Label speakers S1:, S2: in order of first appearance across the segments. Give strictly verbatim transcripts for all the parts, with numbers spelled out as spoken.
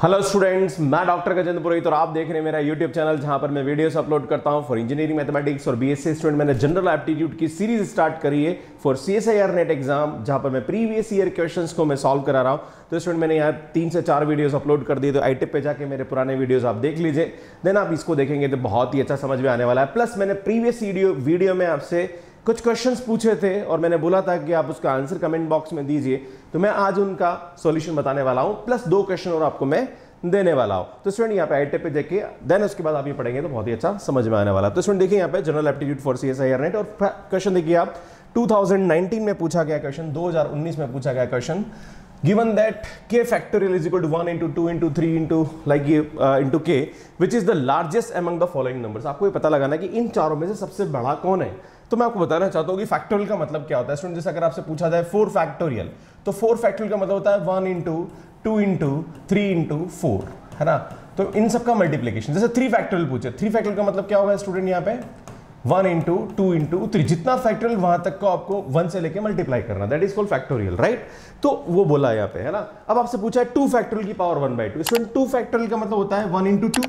S1: Hello students, मैं doctor Gajendra Purohit और आप देख रहे हैं मेरा यूट्यूब चैनल जहां पर मैं वीडियोस अपलोड करता हूं फॉर इंजीनियरिंग मैथमेटिक्स और बीएससी स्टूडेंट। मैंने जनरल एप्टीट्यूड की सीरीज स्टार्ट करी है फॉर सीएसआईआर नेट एग्जाम, जहां पर मैं प्रीवियस ईयर क्वेश्चंस को मैं सॉल्व करा रहा हूं। तो स्टूडेंट मैंने यहाँ तीन से चार वीडियोस अपलोड कर दिए, तो आई टिप पे जाके मेरे पुराने वीडियोस आप देख लीजिए, देन आप इसको देखेंगे तो बहुत ही अच्छा समझ में आने वाला है। प्लस मैंने प्रीवियस वीडियो वीडियो में आपसे कुछ क्वेश्चंस पूछे थे और मैंने बोला था कि आप उसका आंसर कमेंट बॉक्स में दीजिए, तो मैं आज उनका सॉल्यूशन बताने वाला हूं, प्लस दो क्वेश्चन और आपको मैं देने वाला हूं। तो स्टूडेंट यहाँ पे आई टिप पे देखिए, देन उसके बाद आप ये पढ़ेंगे तो बहुत ही अच्छा समझ में आने वाला है। तो स्टूडेंट देखिए यहाँ पे general aptitude for CSIR NET और क्वेश्चन देखिए आप दो हज़ार उन्नीस में पूछा गया क्वेश्चन, दो हज़ार उन्नीस में पूछा गया question. Given that k factorial is equal to one into two into three into like uh, into k, which is the largest among the following numbers। आपको ये पता लगाना है कि इन चारों में से सबसे बड़ा कौन है। तो मैं आपको बताना चाहता हूँ कि फैक्टोरियल का मतलब क्या होता है। स्टूडेंट जैसे अगर आपसे पूछा जाए फोर फैक्टोरियल, तो फोर फैक्टोरियल का मतलब होता है one into two into three into four, है ना। तो इन सबका मल्टीप्लीकेशन, जैसे थ्री फैक्टोरियल पूछे, थ्री फैक्टोरियल का मतलब क्या होगा स्टूडेंट यहाँ पे one into two into three, जितना फैक्टोरियल वहां तक को आपको वन से लेके मल्टीप्लाई करना, that is called factorial, right. तो वो बोला है यहाँ पे, है ना। अब आपसे पूछा है टू फैक्टोरियल की power one by two. Student two factorial का मतलब होता है one into two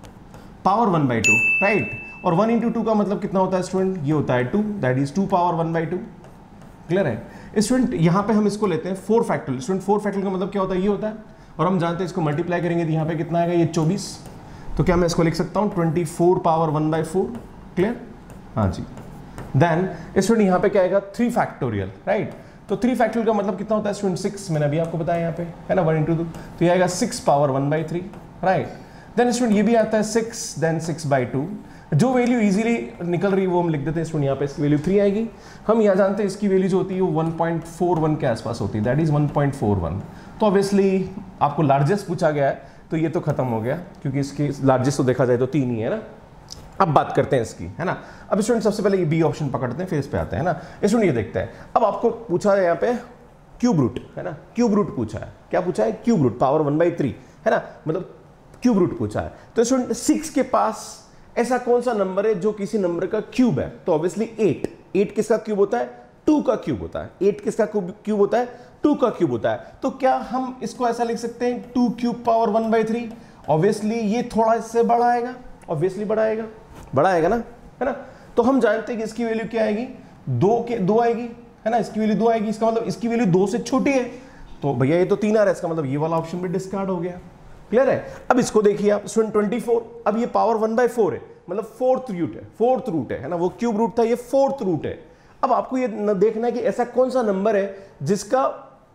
S1: power one by two, right. और वन इंटू टू का मतलब कितना होता है स्टूडेंट, ये होता है two, that is two power one by two. Clear है स्टूडेंट। यहाँ पे हम इसको लेते हैं four factorial. Student four factorial का मतलब क्या होता है, ये होता है, और हम जानते हैं इसको मल्टीप्लाई करेंगे तो यहाँ पे कितना आएगा, ये चौबीस। तो क्या मैं इसको लिख सकता हूँ twenty four power one by four. Clear, हाँ जी। देन स्टूडेंट यहाँ पे क्या आएगा, थ्री फैक्टोरियल, राइट। तो थ्री फैक्टोरियल का मतलब कितना होता है स्टूडेंट, सिक्स। मैंने अभी आपको बताया यहाँ पे, है ना, वन इंटू टू, तो ये आएगा six power one by three, right. Then student ये भी आता है six, then six by two. जो वैल्यू इजीली निकल रही है वो हम लिख देते हैं स्टूडेंट, यहाँ पे इसकी वैल्यू थ्री आएगी। हम यहाँ जानते हैं इसकी वैल्यू जो होती है वो वन पॉइंट फोर वन के आसपास होती है, that is one point four one. तो ऑब्वियसली आपको लार्जेस्ट पूछा गया है, तो ये तो खत्म हो गया, क्योंकि इसकी लार्जेस्ट तो देखा जाए तो तीन ही है ना। अब बात करते हैं इसकी, है ना। अब स्टूडेंट सबसे पहले ये बी ऑप्शन पकड़ते हैं, फिर इस पे आते हैं, है ना। स्टूडेंट ये देखते हैं, अब आपको पूछा है यहाँ पे क्यूब रूट, है ना, क्यूब रूट पूछा है। क्या पूछा है, cube root, power one by three, है ना, मतलब क्यूब रूट पूछा है। तो स्टूडेंट सिक्स के पास ऐसा कौन सा नंबर है जो किसी नंबर का क्यूब है, तो ऑब्वियसली एट। एट किसका क्यूब होता है, टू का क्यूब होता है। एट किसका क्यूब होता है, टू का क्यूब होता है। तो क्या हम इसको ऐसा लिख सकते हैं two cube power one by three. Obviously ये थोड़ा इससे बड़ा आएगा, ऑब्वियसली बड़ा आएगा, बड़ा आएगा ना, है ना। तो हम जानते हैं कि इसकी वैल्यू क्या आएगी, दो के दो आएगी, है ना, इसकी वैल्यू दो आएगी। इसका मतलब इसकी वैल्यू दो से छोटी है, तो भैया ये तो तीन आ रहा है, इसका मतलब ये वाला ऑप्शन भी डिस्कार्ड हो गया। क्लियर है। अब इसको देखिए आप स्टूडेंट ट्वेंटी फोर, अब ये पावर वन बाई फोर है, मतलब फोर्थ रूट है, फोर्थ रूट है, है ना। वो क्यूब रूट था, ये फोर्थ रूट है। अब आपको ये देखना है कि ऐसा कौन सा नंबर है जिसका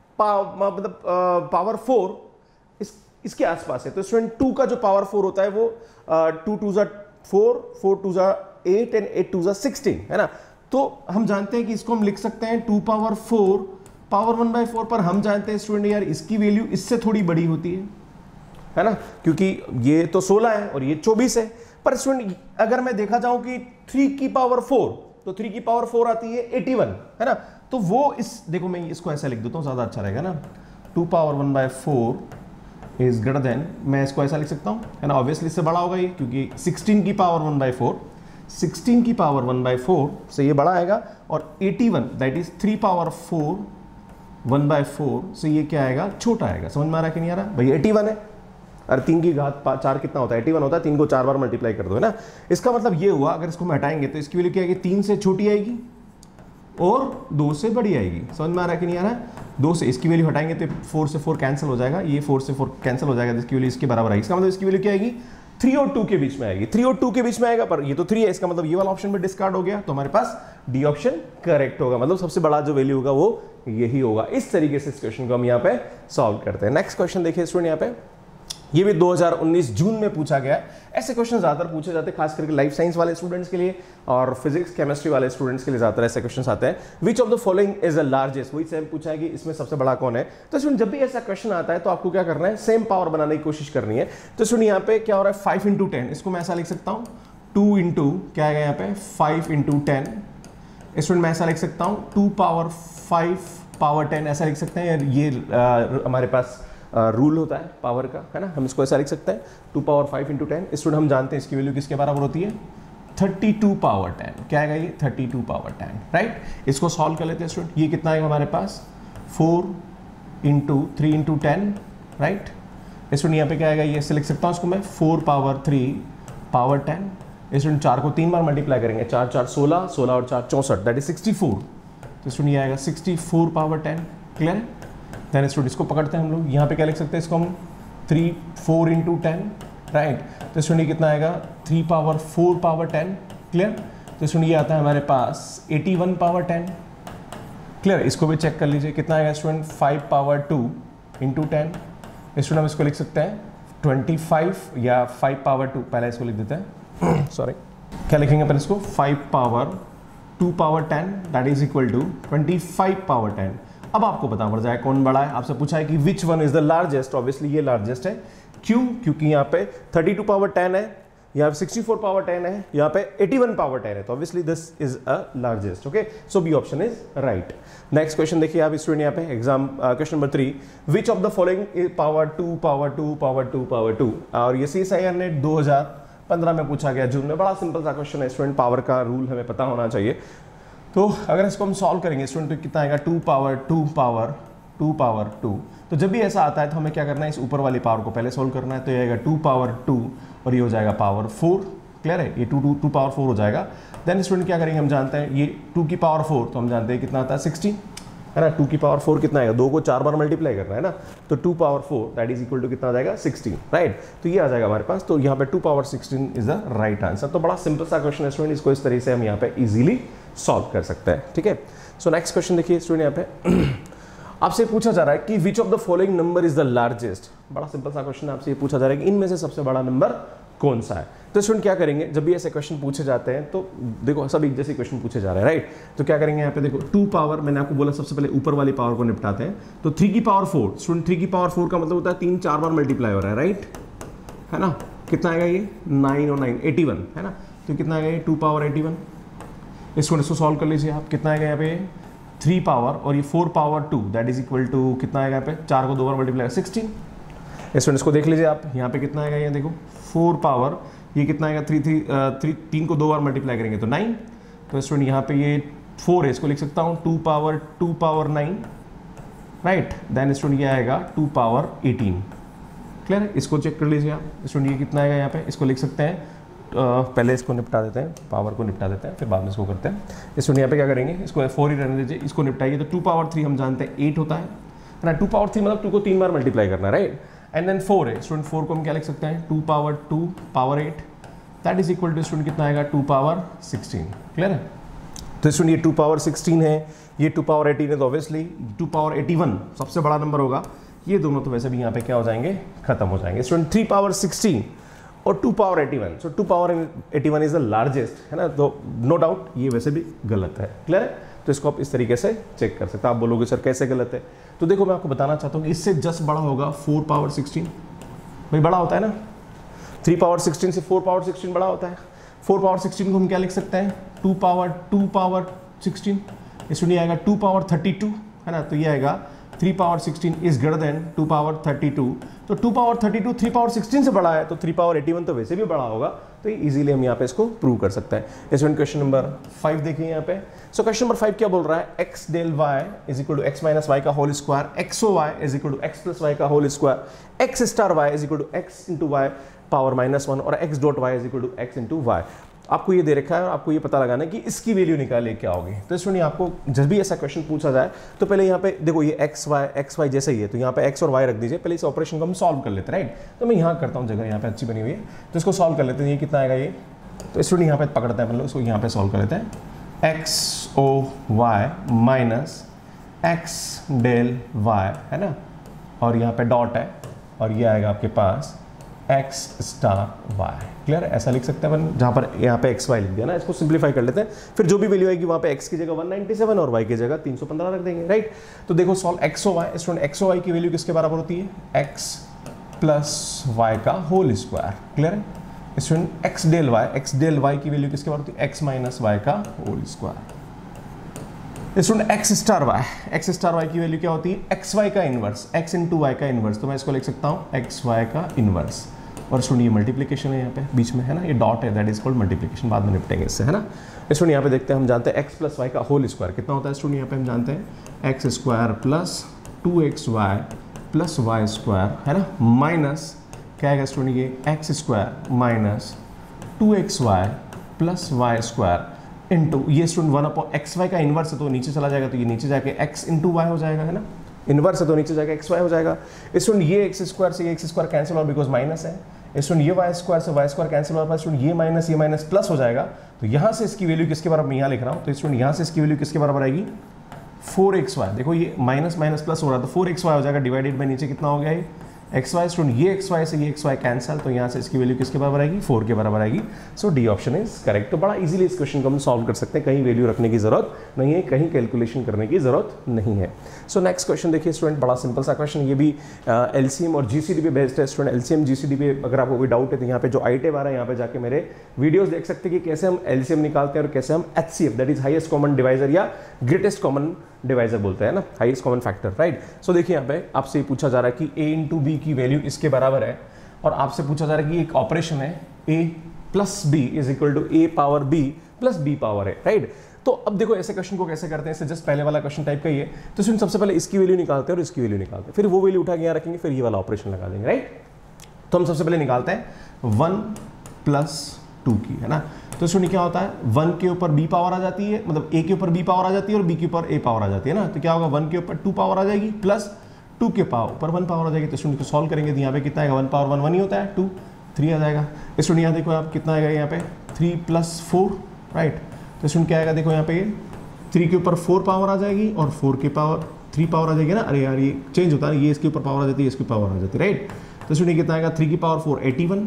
S1: मतलब पावर फोर इस इसके आसपास है। तो स्टूडेंट टू का जो पावर फोर होता है वो टू टू जा फोर, फोर टू जा एट एंड एट टू जा सिक्सटीन, है ना। तो हम जानते हैं कि इसको हम लिख सकते हैं two power four power one by four, पर हम जानते हैं स्टूडेंट यार इसकी वैल्यू इससे थोड़ी बड़ी होती है, है ना, क्योंकि ये तो सोलह है और ये चौबीस है। पर स्टूडेंट अगर मैं देखा जाऊं कि थ्री की पावर फोर, तो थ्री की पावर फोर आती है इक्यासी, है ना। तो वो इस देखो मैं इसको ऐसा लिख देता हूं, ज्यादा अच्छा रहेगा ना। Two power one by four is greater than, मैं इसको ऐसा लिख सकता हूं, है ना। ऑब्वियसली इससे बड़ा होगा ये, क्योंकि सिक्सटीन की power one by four, sixteen की पावर वन बाई फोर से ये बड़ा आएगा, और इक्यासी that is three power four one by four से ये क्या आएगा, छोटा आएगा। समझ में आ रहा है कि नहीं आ रहा भैया, इक्यासी है, अरे तीन की घात चार कितना होता है, इक्यासी होता है, तीन को चार बार मल्टीप्लाई कर दो, है ना। इसका मतलब ये हुआ, अगर इसको हम हटाएंगे तो इसकी वैल्यू क्या आएगी, तीन से छोटी आएगी और दो से बड़ी आएगी। समझ में आ रहा है कि नहीं आ रहा है। दो से इसकी वैल्यू हटाएंगे तो फोर से फोर कैंसिल हो जाएगा, ये फोर से फोर कैंसिल हो जाएगा, इसकी वैल्यू इसके बराबर आएगी। इसका मतलब इसकी वैल्यू क्या आएगी, थ्री और टू के बीच में आएगी, थ्री और टू के बीच में आएगा, पर ये तो थ्री है, इसका मतलब ये वाला ऑप्शन भी डिस्कार्ड हो गया। तो हमारे पास डी ऑप्शन करेक्ट होगा, मतलब सबसे बड़ा जो वैल्यू होगा वो यही होगा। इस तरीके से इस क्वेश्चन को हम यहाँ पे सॉल्व करते हैं। नेक्स्ट क्वेश्चन देखिए स्टूडेंट, यहाँ पे ये भी दो हज़ार उन्नीस जून में पूछा गया है। ऐसे क्वेश्चन ज्यादातर पूछे जाते हैं, खास करके लाइफ साइंस वाले स्टूडेंट्स के लिए और फिजिक्स केमिस्ट्री वाले स्टूडेंट्स के लिए ज्यादातर ऐसे क्वेश्चंस आते हैं। Which of the following is the largest, वही सेम पूछा है कि इसमें सबसे बड़ा कौन है। तो स्टूडेंट जब भी ऐसा क्वेश्चन आता है तो आपको क्या करना है, सेम पावर बनाने की कोशिश करनी है। तो स्टूडेंट यहाँ पे क्या हो रहा है, फाइव इंटू टेन, इसको मैं ऐसा लिख सकता हूँ टू इंटू क्या आएगा यहाँ पे फाइव इंटू टेन। स्टूडेंट मैं ऐसा लिख सकता हूँ two power five power ten, ऐसा लिख सकते हैं। ये आ, हमारे पास रूल uh, होता है पावर का, है ना। हम इसको ऐसा लिख सकते हैं two power five into ten. Student हम जानते हैं इसकी वैल्यू किसके बराबर होती है, थर्टी टू पावर टेन। क्या आएगा ये, thirty two power ten, right. इसको सॉल्व कर लेते हैं स्टूडेंट। ये कितना आएगा हमारे पास, four into three into ten, right. Student यहाँ पे क्या आएगा, ये इससे लिख सकता हूँ इसको मैं four power three power ten. Student चार को तीन बार मल्टीप्लाई करेंगे, चार चार सोलह, सोलह और चार चौंसठ, दैट इज सिक्सटी फोर। तो स्टूडेंट ये आएगा sixty four power ten. Clear है? देन स्टूडेंट इसको पकड़ते हैं हम लोग, यहाँ पे क्या लिख सकते हैं इसको हम three four into ten, right. तो स्टूडेंट कितना आएगा, three power four power ten. Clear? तो स्टूडेंट ये आता है हमारे पास eighty one power ten. Clear? इसको भी चेक कर लीजिए कितना आएगा student, five power two into ten. Student हम इसको लिख सकते हैं ट्वेंटी फाइव या फाइव पावर टू, पहले इसको लिख देते हैं सॉरी, क्या लिखेंगे अपन इसको, five power two power ten that is equal to twenty five power ten. अब आपको पता पड़ जाए कौन बड़ा है। आपसे पूछा है कि which one is the largest, obviously ये लार्जेस्ट है। क्यों? क्योंकि यहाँ पे थर्टी टू पावर टेन है, यहाँ पे सिक्सटी फोर पावर टेन है, यहाँ पे एटी वन पावर टेन है, तो obviously this is a largest. Okay, so B option is right. Next question देखिए आप स्टूडेंट, यहाँ पे exam question number three, which of the following power two power two power two power two. और ये C S I R NET दो हजार पंद्रह में पूछा गया जून में। बड़ा सिंपल सा क्वेश्चन है स्टूडेंट, पावर का रूल हमें पता होना चाहिए। तो अगर इसको हम सॉल्व करेंगे स्टूडेंट तो कितना आएगा, two power two power two power two. तो जब भी ऐसा आता है तो हमें क्या करना है, इस ऊपर वाली पावर को पहले सोल्व करना है। तो ये आएगा टू पावर टू और ये हो जाएगा पावर फोर। क्लियर है? ये two two two power four हो जाएगा। देन स्टूडेंट क्या करेंगे, हम जानते हैं ये टू की पावर फोर, तो हम जानते हैं कितना आता है सिक्सटी, है ना। टू की पावर फोर कितना आएगा, दो को चार बार मल्टीप्लाई करना है ना, तो two power four that is equal to कितना आ जाएगा, सिक्सटीन, राइट। तो ये आ जाएगा हमारे पास। तो यहाँ पे two power sixteen is the right answer. तो बड़ा सिंपल सा क्वेश्चन है स्टूडेंट, इसको इस तरीके से हम यहाँ पे इजीली सॉल्व कर सकते हैं। ठीक है, सो नेक्स्ट क्वेश्चन देखिए स्टूडेंट, यहाँ पे आपसे पूछा जा रहा है कि which of the following number is the largest. बड़ा सिंपल सा क्वेश्चन है, आपसे ये पूछा जा रहा है कि इनमें से सबसे बड़ा नंबर कौन सा है। तो स्टूडेंट क्या करेंगे, जब भी ऐसे क्वेश्चन पूछे जाते हैं तो देखो सब एक जैसे क्वेश्चन पूछे जा रहे हैं, राइट। तो क्या करेंगे यहाँ पे देखो, टू पावर, मैंने आपको बोला सबसे पहले ऊपर वाली पावर को निपटाते हैं। तो थ्री की पावर फोर, स्टूडेंट थ्री की पावर फोर का मतलब होता है तीन चार बार मल्टीप्लाई हो रहा है, राइट, है ना। कितना आएगा ये, नाइन और नाइन एटी वन, है ना। तो कितना आएगा ये, टू पावर एटी वन। इसको इसको सॉल्व कर लीजिए आप, कितना आएगा यहाँ पे, थ्री पावर और ये four power two that is equal to कितना आएगा यहाँ पे, चार को दो बार मल्टीप्लाई सिक्सटीन। स्टूडेंट इसको देख लीजिए आप, यहाँ पे कितना आएगा, ये देखो फोर पावर, ये कितना आएगा, थ्री थ्री थ्री तीन को दो बार मल्टीप्लाई करेंगे तो नाइन। तो स्टूडेंट यहाँ पे ये फोर है, इसको लिख सकता हूँ two power two power nine, right. Then student ये आएगा टू पावर एटीन। क्लियर है? इसको चेक कर लीजिए आप स्टूडेंट, ये कितना आएगा यहाँ पे, इसको लिख सकते हैं, Uh, पहले इसको निपटा देते हैं, पावर को निपटा देते हैं, फिर बाद में इसको करते हैं। इसको यहाँ पे क्या करेंगे, इसको फोर ही रहने दीजिए, इसको निपटाइए। तो टू पावर थ्री हम जानते हैं एट होता है ना, टू पावर थ्री मतलब टू को तीन बार मल्टीप्लाई करना है, राइट। एंड देन फोर है स्टूडेंट, फोर को हम क्या लिख सकते हैं, two power two power eight that is equal to student कितना आएगा, टू पावर सिक्सटीन। क्लियर है? तो स्टूडेंट ये टू पावर सिक्सटीन है, ये टू पावर एटीन है, तो obviously two power eighty one सबसे बड़ा नंबर होगा। ये दोनों तो वैसे भी यहाँ पे क्या हो जाएंगे, खत्म हो जाएंगे। स्टूडेंट थ्री पावर सिक्सटीन और two power eighty one, so two power eighty one is the largest, है ना। तो नो डाउट ये वैसे भी गलत है। क्लियर है? तो इसको आप इस तरीके से चेक कर सकते हैं। आप बोलोगे सर कैसे गलत है, तो देखो मैं आपको बताना चाहता हूँ कि इससे जस्ट बड़ा होगा फोर पावर सिक्सटीन। भाई बड़ा होता है ना, थ्री पावर सिक्सटीन से फोर पावर सिक्सटीन बड़ा होता है। फोर पावर सिक्सटीन को हम क्या लिख सकते हैं, two power two power sixteen. इसमें आएगा टू पावर थर्टी टू, है ना। तो ये आएगा three power sixteen is greater than two power thirty two. तो two power thirty two three power sixteen से बड़ा है, तो थ्री पावर एटी वन तो वैसे भी बड़ा होगा। तो ये इजीली हम यहाँ पे इसको प्रूव कर सकते हैं। इसमें क्वेश्चन नंबर फाइव देखिए यहाँ पे। सो क्वेश्चन नंबर फाइव क्या बोल रहा है, x del y is equal to x minus y का whole square, x o y is equal to x plus y का whole square, x star y is equal to x into y power minus one और x dot y is equal to x into y. आपको ये दे रखा है और आपको ये पता लगाना है कि इसकी वैल्यू निकाले क्या होगी। तो सुनिए, आपको जब भी ऐसा क्वेश्चन पूछा जाए तो पहले यहाँ पे देखो ये एक्स वाई एक्स वाई जैसे ही है, तो यहाँ पे एक्स और वाई रख दीजिए। पहले इस ऑपरेशन को हम सॉल्व कर लेते हैं, राइट। तो मैं यहाँ करता हूँ, जगह यहाँ पे अच्छी बनी हुई है, तो इसको सॉल्व कर लेते हैं। ये कितना आएगा ये, तो स्टूडेंट यहाँ पे पकड़ते हैं, मतलब इसको यहाँ पे सॉल्व कर लेते हैं। X o y minus x del y, है ना, और यहाँ पे डॉट है, और ये आएगा आपके पास एक्स स्टार वाई। क्लियर है? ऐसा लिख सकते हैं अपन, जहाँ पर यहाँ पे एक्स वाई लिख दिया ना, इसको सिंप्लीफाई कर लेते हैं। फिर जो भी वैल्यू आएगी वहाँ पे एक्स की जगह वन नाइंटी सेवन और वाई की जगह तीन सौ पंद्रह रख देंगे, राइट। तो देखो solve x o y, student x o y की वैल्यू किसके बराबर होती है, एक्स प्लस वाई का होल स्क्वायर। क्लियर है? Student x del y, x del y की वैल्यू किसके बराबर होती है, एक्स माइनस वाई का whole square. Student x star y, x star y की वैल्यू क्या होती है, एक्स वाई का इनवर्स, एक्स इंटू वाई का इनवर्स। तो मैं इसको लिख सकता हूँ एक्स वाई का इनवर्स। और स्टूडेंट ये मल्टीप्लिकेशन है यहाँ पे बीच में, है ना, ये डॉट है, दैट इज कॉल्ड मल्टीप्लिकेशन। बाद में निपटेंगे इससे, है ना। स्टूडेंट यहाँ पे देखते हैं, हम जानते हैं एक्स प्लस वाई का होल स्क्वायर कितना होता है। स्टूडेंट यहाँ पे हम जानते हैं x square plus two x y plus y square है ना, माइनस क्या आएगा स्टूडेंट ये x square minus two x y plus y square into ये student one upon x y का इन्वर्स है तो नीचे चला जाएगा, तो ये नीचे जाके एक्स इंटू वाई हो जाएगा है ना, इन्वर्स है तो नीचे जाके एक्स वाई हो जाएगा। स्टूडेंट ये एक्स स्क्वायर से ये एक्स स्क्वायर कैंसिल और बिकॉज माइनस है। स्टूडेंट ये वाई स्क्वायर से वाई स्क्वायर कैंसिल हो, स्टूडेंट ये माइनस ये माइनस प्लस हो जाएगा, तो यहाँ से इसकी वैल्यू किसके बराबर, मैं यहाँ लिख रहा हूँ, तो स्टूडेंट यहाँ से इसकी वैल्यू किसके बराबर आएगी फोर एक्स वाई। देखो ये माइनस माइनस प्लस हो रहा है तो फोर एक्स वाई हो जाएगा, डिवाइडेड बाई नीचे कितना हो गया ये एक्स वाई। स्टूडेंट ये एक्स वाई से ये एक्स वाई कैंसिल, तो यहाँ से इसकी वैल्यू किसके बराबर आएगी फोर के बराबर आएगी। So D option is correct. तो बड़ा इजीली इस क्वेश्चन को हम सॉल्व कर सकते हैं, कहीं वैल्यू रखने की जरूरत नहीं है, कहीं कैलकुलेशन करने की जरूरत नहीं है। सो नेक्स्ट क्वेश्चन देखिए स्टूडेंट, बड़ा सिंपल सा क्वेश्चन, ये भी एलसीएम और जीसीडी पे बेस्ड है स्टूडेंट। एलसीएम जीसीडी पे अगर आपको कोई डाउट है तो यहाँ पे जो आईटेब आ रहा है यहाँ पे जाके मेरे वीडियोस देख सकते हैं कि कैसे हम एलसीएम निकालते हैं और कैसे हम HCF that is highest common divisor या ग्रेटेस्ट कॉमन डिवाइजर बोलते हैं ना, highest common factor, right. So देखिए यहाँ पे आपसे ये पूछा जा रहा है कि a इंटू बी की वैल्यू इसके बराबर है और आपसे पूछा जा रहा है कि एक ऑपरेशन है a plus b is equal to a power b plus b power है, राइट। तो अब देखो ऐसे क्वेश्चन को कैसे करते हैं, इससे जस्ट पहले वाला क्वेश्चन टाइप का ही है। तो इसमें सबसे पहले इसकी वैल्यू निकालते हैं और इसकी वैल्यू निकालते हैं, फिर वो वैल्यू उठा के यहाँ रखेंगे, फिर ये वाला ऑपरेशन लगा देंगे, राइट। तो हम सबसे पहले निकालते हैं वन प्लस टू की, है ना। तो इसमें क्या होता है वन के ऊपर बी पावर आ जाती है, मतलब ए के ऊपर बी पावर आ जाती है और बी के ऊपर ए पावर आ जाती है ना। तो क्या होगा वन के ऊपर टू पावर आ जाएगी प्लस टू के पावर ऊपर वन पावर आ जाएगी। तो स्टूडेंट को सॉल्व करेंगे तो यहाँ पे कितना आएगा वन पावर वन वन ही होता है, टू थ्री आ जाएगा। स्टूडेंट यहाँ देखो आप कितना आएगा यहाँ पे थ्री प्लस फोर, राइट। तो स्टूडेंट क्या आएगा देखो यहाँ पे थ्री के ऊपर फोर पावर आ जाएगी और फोर के पावर थ्री पावर आ जाएगी ना। अरे यार ये चेंज होता है, ये इसके ऊपर पावर आ जाती है, इसकी पावर आ जाती है, राइट। तो स्टूडेंट कितना आएगा थ्री की पावर फोर एटी वन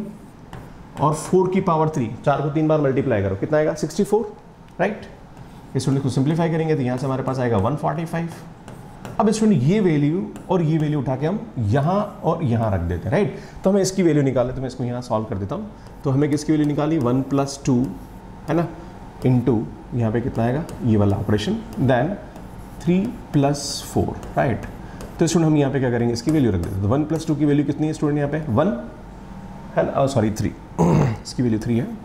S1: और फोर की पावर थ्री, चार को तीन बार मल्टीप्लाई करो कितना आएगा सिक्सटी फोर, राइट। स्टूडेंट को सिंप्लीफाई करेंगे तो यहाँ से हमारे पास आएगा वन फोर्टी फाइव। अब स्टूडेंट ये वैल्यू और ये वैल्यू उठा के हम यहाँ और यहाँ रख देते हैं, राइट। तो हमें इसकी वैल्यू निकाले, तो मैं इसको यहाँ सॉल्व कर देता हूँ। तो हमें किसकी वैल्यू निकाली वन प्लस टू है ना, इंटू यहाँ पे कितना आएगा ये वाला operation, then three plus four, right. तो स्टूडेंट हम यहाँ पे क्या करेंगे इसकी वैल्यू रख देते हैं। तो वन प्लस टू की वैल्यू कितनी है स्टूडेंट यहाँ पे वन है ना, सॉरी थ्री, इसकी वैल्यू थ्री है,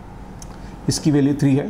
S1: इसकी वैल्यू थ्री है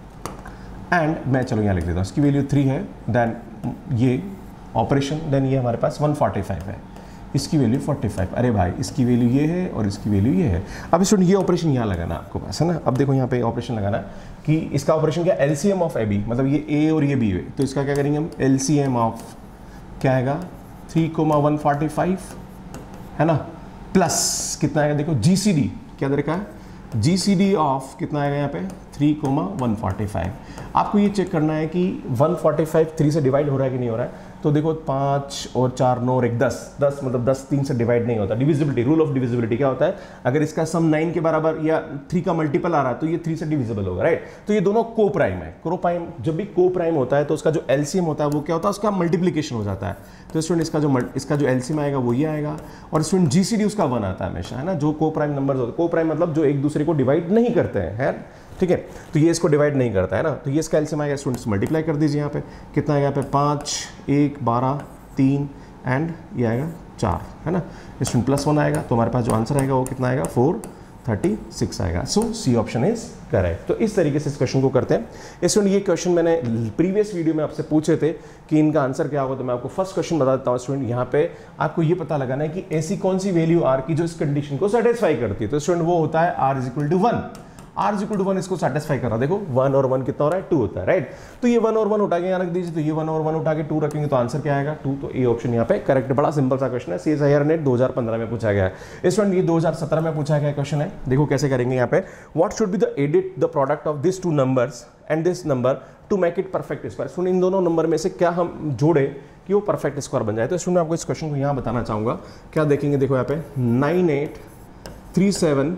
S1: एंड मैं चलो यहाँ लिख देता हूँ इसकी वैल्यू थ्री है, देन ये ऑपरेशन, देन ये हमारे पास वन फोर्टी फाइव है, इसकी वैल्यू फोर्टी फाइव। अरे भाई इसकी वैल्यू ये है और इसकी वैल्यू ये है। अब स्टूडेंट ये ऑपरेशन यहाँ लगाना आपको पास है ना। अब देखो यहाँ पे ऑपरेशन लगाना कि इसका ऑपरेशन क्या एलसीएम ऑफ ए बी, मतलब ये ए और ये बी है, तो इसका क्या करेंगे हम एलसीएम ऑफ क्या आएगा three comma one forty five है ना, प्लस कितना आएगा देखो जीसीडी क्या दे रखा है जीसीडी ऑफ कितना आएगा यहाँ पे three comma one forty five. आपको ये चेक करना है कि वन फोर्टी फाइव थ्री से डिवाइड हो रहा है कि नहीं हो रहा है। तो देखो पाँच और चार नौ और एक दस, दस मतलब दस तीन से डिवाइड नहीं होता। डिविजिबिलिटी, रूल ऑफ डिविजिबिलिटी क्या होता है, अगर इसका सम नाइन के बराबर या थ्री का मल्टीपल आ रहा है तो ये थ्री से डिविजिबल होगा, राइट। तो ये दोनों को प्राइम है। को प्राइम जब भी को प्राइम होता है तो उसका जो एलसीएम होता है वो क्या होता है उसका मल्टीप्लीकेशन हो जाता है। तो स्टूडेंट इसका जो इसका जो एलसीएम आएगा वो ये आएगा और स्टूडेंट जीसीडी उसका वन आता है हमेशा है ना, जो को प्राइम नंबर होते हैं। को प्राइम मतलब जो एक दूसरे को डिवाइड नहीं करते हैं, है ठीक है। तो ये इसको डिवाइड नहीं करता है ना, तो ये इसका एलसीएम आएगा। स्टूडेंट्स मल्टीप्लाई कर दीजिए यहाँ पे कितना आएगा यहाँ पे पाँच एक बारह तीन एंड ये आएगा चार है ना। स्टूडेंट प्लस वन आएगा तो हमारे पास जो आंसर आएगा वो कितना आएगा फोर थर्टी सिक्स आएगा। So C option is correct. तो इस तरीके से इस क्वेश्चन को करते हैं। स्टूडेंट ये क्वेश्चन मैंने प्रीवियस वीडियो में आपसे पूछे थे कि इनका आंसर क्या होगा, तो मैं आपको फर्स्ट क्वेश्चन बता देता हूँ। स्टूडेंट यहाँ पे आपको ये पता लगाना है कि ऐसी कौन सी वैल्यू आर की जो इस कंडीशन को सेटिस्फाई करती है। तो स्टूडेंट वो होता है R is equal to one. R is equal to one इसको सेटिस्फाई कर रहा है। देखो वन और वन कितना हो रहा है टू होता है, राइट। तो ये वन और वन उठा के यहाँ रख दीजिए, तो ये वन और वन उठा के टू रखेंगे तो आंसर क्या आएगा टू। तो ए ऑप्शन यहाँ पे करेक्ट। बड़ा सिंपल सा क्वेश्चन है, सीएसआईआर नेट दो हज़ार पंद्रह में पूछा गया है। स्टूडेंट ये दो हज़ार सत्रह में पूछा गया क्वेश्चन है। देखो कैसे करेंगे यहाँ पे, what should be the edit the product of this two numbers and this number to make it perfect square. Student इन दोनों नंबर में से क्या हम जोड़े कि वो परफेक्ट स्क्वायर बन जाए। तो स्टूडेंट आपको इस क्वेश्चन को यहाँ बताना चाहूँगा। क्या देखेंगे, देखो यहाँ पे nine eight three seven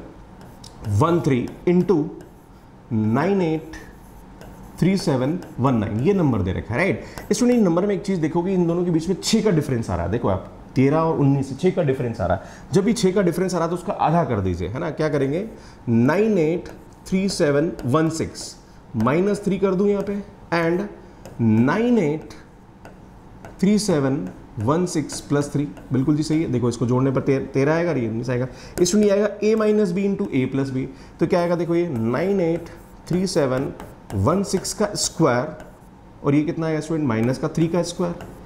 S1: one three into nine eight three seven one nine ये नंबर दे रखा है, राइट। स्टूडेंट इन नंबर में एक चीज़ देखोगे, इन दोनों के बीच में छः का डिफरेंस आ रहा है। देखो आप तेरह और उन्नीस से छः का डिफरेंस आ रहा है। जब भी छः का डिफरेंस आ रहा है तो उसका आधा कर दीजिए, है ना। क्या करेंगे, nine eight three seven one six minus three कर दूँ यहाँ पे and nine eight three seven one six plus three, बिल्कुल जी सही है। देखो इसको जोड़ने पर तेरह आएगा, ये उन्नीस आएगा। इसमें नहीं आएगा A minus B into A plus B, तो क्या आएगा देखो ये nine eight three seven one six का स्क्वायर और ये कितना आएगा स्टूडेंट माइनस का थ्री का स्क्वायर,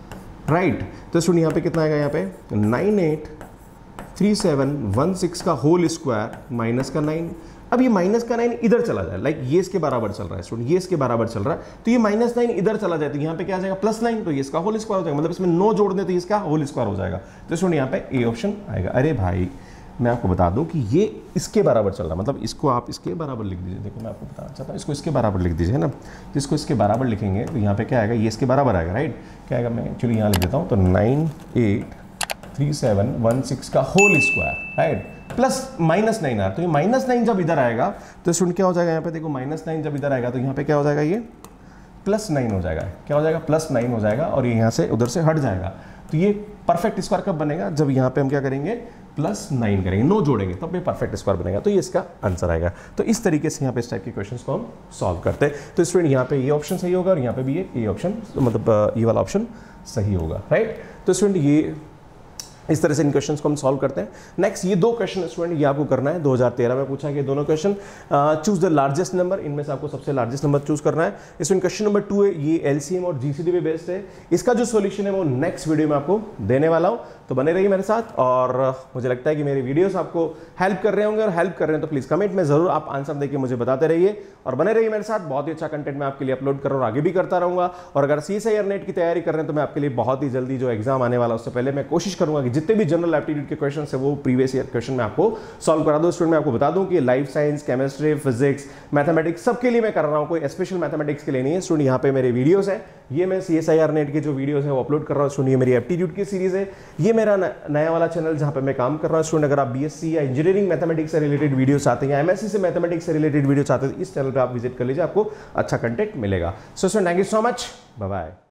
S1: राइट। तो स्टूडेंट यहाँ पे कितना आएगा, यहाँ पे nine eight three seven one six का होल स्क्वायर माइनस का नाइन। अब ये माइनस का नाइन इधर चला जाए, लाइक ये इसके बराबर चल रहा है स्टूडेंट, ये इसके बराबर चल रहा है, तो ये माइनस नाइन इधर चला जाए तो यहाँ पे क्या आ जाएगा प्लस नाइन, तो ये इसका होल स्क्वायर हो जाएगा, मतलब इसमें नौ जोड़ दें तो इसका होल स्क्वायर हो जाएगा। तो स्टूडेंट यहाँ पे ए ऑप्शन आएगा। अरे भाई मैं आपको बता दूं कि ये इसके बराबर चल रहा है, मतलब इसको आप इसके बराबर लिख दीजिए। देखो मैं आपको बताना चाहता हूँ, इसको इसके बराबर लिख दीजिए ना, जिसको इसके बराबर लिखेंगे तो यहाँ पे क्या आएगा, ये इसके बराबर आएगा, राइट। क्या आएगा, मैं एक्चुअली यहाँ लिख देता हूँ, तो nine eight three seven one six का whole square, right, plus minus nine R. तो ये माइनस नाइन जब इधर आएगा तो स्टूडेंट क्या हो जाएगा, यहाँ पे देखो माइनस नाइन जब इधर आएगा तो यहाँ पे क्या हो जाएगा, ये प्लस नाइन हो जाएगा। क्या हो जाएगा, प्लस नाइन हो जाएगा, और ये यहाँ से उधर से हट जाएगा। तो ये परफेक्ट स्क्वायर कब बनेगा, जब यहाँ पे हम क्या करेंगे, प्लस नाइन करेंगे, नो जोड़ेंगे, तब ये परफेक्ट स्क्वायर बनेगा। तो ये इसका आंसर आएगा। तो इस तरीके से यहाँ पे इस टाइप के क्वेश्चंस को हम सॉल्व करते हैं। तो स्टूडेंट यहाँ पे ये ऑप्शन सही होगा और यहाँ पे भी ये ए ऑप्शन, मतलब ये वाला ऑप्शन सही होगा, राइट। तो स्टूडेंट ये इस तरह से इन क्वेश्चंस को हम सॉल्व करते हैं। नेक्स्ट ये दो क्वेश्चन स्टूडेंट ये आपको करना है, दो हज़ार तेरह में पूछा गया दोनों question. Choose the largest number, इनमें से आपको सबसे लार्जेस्ट नंबर चूज करना है। इसमें क्वेश्चन नंबर टू है, ये एलसीएम और जीसीडी पे बेस्ड है। इसका जो सॉल्यूशन है वो नेक्स्ट वीडियो में आपको देने वाला हूं, तो बने रहिए मेरे साथ। और मुझे लगता है कि मेरे वीडियोस आपको हेल्प कर रहे होंगे, और हेल्प कर रहे हैं तो प्लीज कमेंट में जरूर आप आंसर देके मुझे बताते रहिए और बने रहिए मेरे साथ। बहुत ही अच्छा कंटेंट मैं आपके लिए अपलोड कर रहा हूँ, आगे भी करता रहूंगा। और अगर सीएसआईआर नेट की तैयारी कर रहे हैं तो मैं आपके लिए बहुत ही जल्दी जो एग्जाम आने वाला उससे पहले मैं कोशिश करूंगा कि जितने भी जनरल एप्टीट्यूड के क्वेश्चन है वो प्रीवियस ईयर क्वेश्चन में आपको सॉल्व करा दो। स्टूडेंट मैं आपको बता दूं कि life science, chemistry, physics, mathematics सबके लिए मैं कर रहा हूं, कोई स्पेशल मैथमेटिक्स के लिए नहीं है। स्टूडेंट यहाँ पे मेरे वीडियोस है, ये मैं सीएसआईआर नेट के जो वीडियोस है वो अपलोड कर रहा हूं। स्टूडेंट ये मेरी एप्टीट्यूड की सीरीज है, ये मेरा नया वाला चैनल जहां पे मैं काम कर रहा हूं। स्टूडेंट अगर आप बीएससी या इंजीनियरिंग मैथमेटिक्स से रिलेटेड वीडियो चाहते हैं या एमएससी से मैथमेटिक्स से रिलेटेड वीडियो चाहते हैं, इस चैनल पर आप विजिट कर लीजिए, आपको अच्छा कंटेंट मिलेगा। So student thank you so much, bye bye.